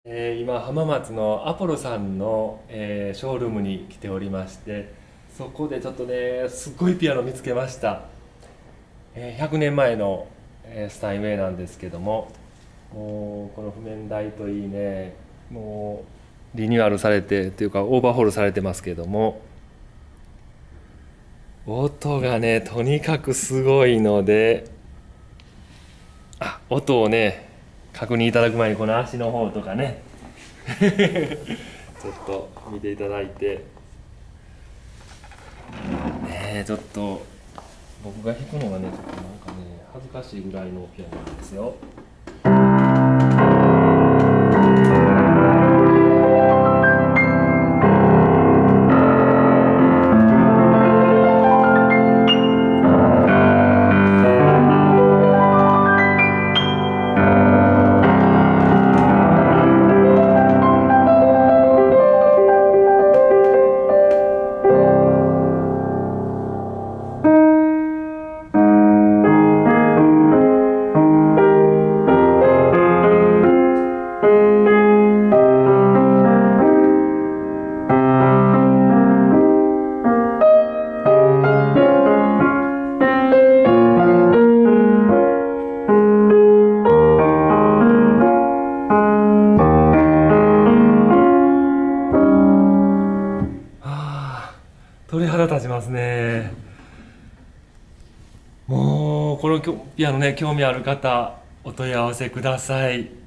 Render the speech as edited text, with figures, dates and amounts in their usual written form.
今浜松のアポロさんの、ショールームに来ておりまして、そこでちょっとねすっごいピアノ見つけました。100年前の、スタインウェイなんですけども、もうこの譜面台といいね、もうリニューアルされてというかオーバーホールされてますけども、音がねとにかくすごいので、音をね確認いただく前にこの足の方とかねちょっと見ていただいてね、ちょっと僕が弾くのがねちょっとなんかね恥ずかしいぐらいのピアノなんですよ。鳥肌立ちますね。もうこのピアノね興味ある方お問い合わせください。